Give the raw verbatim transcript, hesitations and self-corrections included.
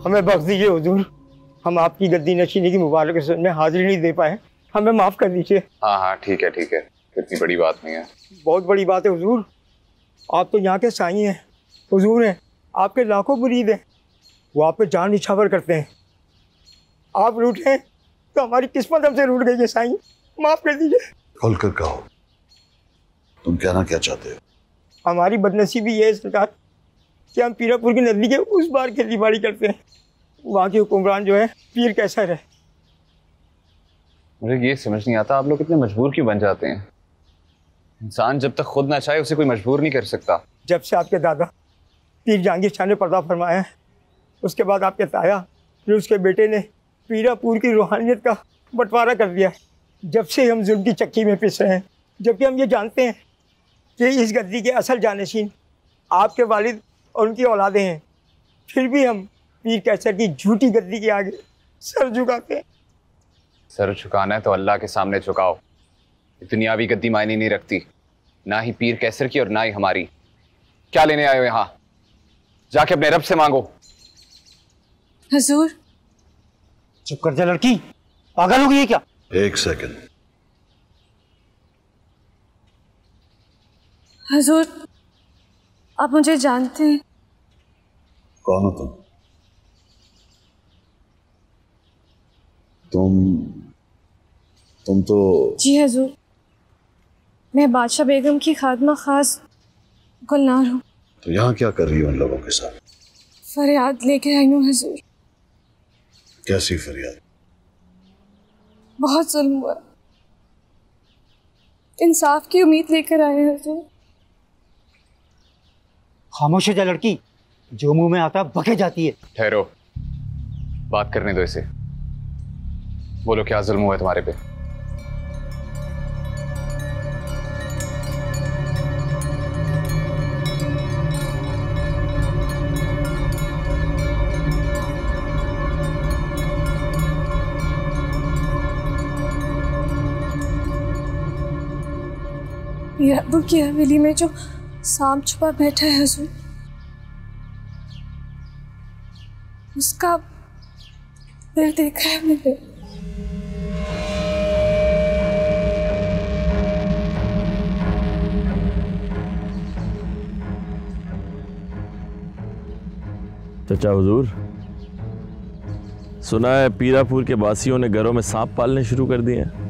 हमें बख्श दीजिए हुजूर, हम आपकी गद्दी नशीनी की मुबारक रस्म में हाजिरी नहीं दे पाए, हमें माफ़ कर दीजिए। हाँ हाँ ठीक है ठीक है, इतनी बड़ी बात नहीं है। बहुत बड़ी बात है हुजूर, आप तो यहाँ के साईं हैं, हुजूर हैं, आपके लाखों मुरीद हैं, वो आप पे जान निछावर करते हैं। आप रूठे तो हमारी किस्मत हमसे रूठ गई है साईं, माफ़ कर दीजिए। खोलकर कहो, तुम कहना क्या चाहते हो? हमारी बदनसीबी ये है सरकार कि हम पीरापुर की नदी के उस बार खेती बाड़ी करते हैं, वहाँ के हुक्मरान जो है पीर कैसर है। मुझे ये समझ नहीं आता आप लोग कितने मजबूर क्यों बन जाते हैं। इंसान जब तक खुद ना चाहे उसे कोई मजबूर नहीं कर सकता। जब से आपके दादा पीर जहांगीर शाह ने पर्दा फरमाया है, उसके बाद आपके ताया फिर उसके बेटे ने पीरापुर की रूहानियत का बंटवारा कर दिया है। जब से हम जुल्म की चक्की में पिस रहे हैं, जबकि हम ये जानते हैं कि इस गद्दी के असल जानशीन आपके वालिद और उनकी औलादें हैं, फिर भी हम पीर कैसर की झूठी गद्दी के आगे सर झुकाते हैं। सर झुकाना है तो अल्लाह के सामने झुकाओ। दुनियावी गद्दी मायने नहीं रखती, ना ही पीर कैसर की और ना ही हमारी। क्या लेने आए हो यहाँ? जाके अपने रब से मांगो। हुजूर। चुप कर जा लड़की, पागल हो गई है क्या? एक सेकंड। हुजूर, आप मुझे जानते हैं? कौन हो तुम? तुम तुम तो जी हुजूर, मैं बादशाह बेगम की खादमा खास गुलनार हूँ। तो यहाँ क्या कर रही हो उन लोगों के साथ? फरियाद लेके आई हूँ हुजूर। कैसी फरियाद? बहुत जुल्म हुआ, इंसाफ की उम्मीद लेकर आए हैं हुजूर। खामोश हो जा लड़की, जो मुंह में आता बके जाती है। ठहरो, बात करने दो इसे। बोलो क्या जुल्म हुआ है तुम्हारे पे? पीरापुर की हवेली में जो सांप छुपा बैठा है हुजूर, उसका दिल देखा है मैंने। चचा हुजूर, सुना है पीरापुर के बासियों ने घरों में सांप पालने शुरू कर दिए हैं।